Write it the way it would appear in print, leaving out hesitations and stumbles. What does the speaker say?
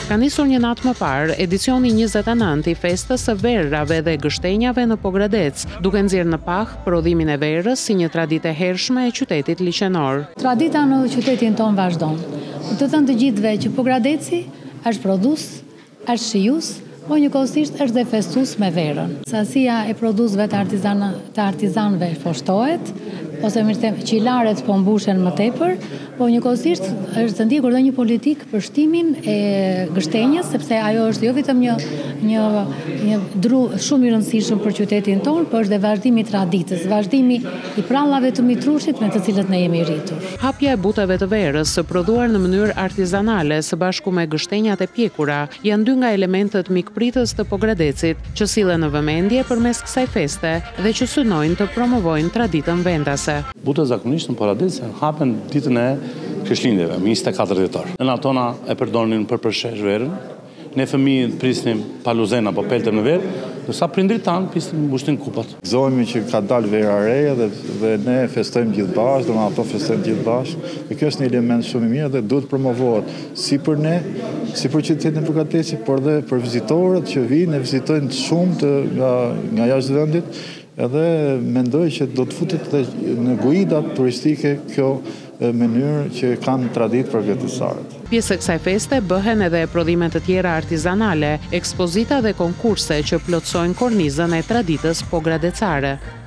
Ka nisur një natë më parë, edicioni 29 i festës së verrave dhe gështenjave në Pogradec, duke nxjerrë në pah prodhimin e verrës si një traditë e hershme e qytetit liçenor. Tradita në qytetin ton vazhdon. Të thënë të gjithëve që Pogradeci është prodhues, është shijues, po njëkohësisht është dhe festues me verën. Sasia e prodhuesve të artizanëve foshtohet, ose mirë them, qilaret po mbushen më tepër, po njëkohësisht është të ndjekur dhe një politikë për shtimin e gështenjës, sepse ajo është jo vetëm një dru shumë i rëndësishëm për qytetin tonë, por është dhe vazhdimi i traditës, vazhdimi i prallave të Mitrushit me të cilët ne jemi rritur. Hapja e buteve të verës, së prodhuar në mënyrë artizanale së bashku me gështenjat e pjekura, janë dy nga elementët mikpritës të Pogradecit, që sillen në vëmendje përmes kësaj feste dhe që synojnë të promovojnë traditën vendase. Buta zakonisht në Pogradec hapen ditën e Krishtlindjeve, me 24 dhjetor. Në atona e përdornin për përshesh verën. Ne fëmijët prisnim paluzena apo pelte në verë, ndërsa prindrit tanë mbushtin kupat. Gëzohemi që ka dalë vera e re dhe ne festojmë gjithë bashkë, dhe ato festojmë gjithë bashkë. Dhe kjo është një element shumë i mirë dhe duhet promovohet si për ne, si për qytetin e Pogradecit, por dhe për vizitorët që vinë e vizitojnë shumë nga jashtë vendit, edhe mendoj që do të futet dhe në guidat turistike kjo mënyrë që kanë traditë përgatësarët. Pjesë e kësaj feste bëhen edhe prodhime të tjera artizanale, ekspozita dhe konkurse që plotësojnë kornizën e traditës pogradecare.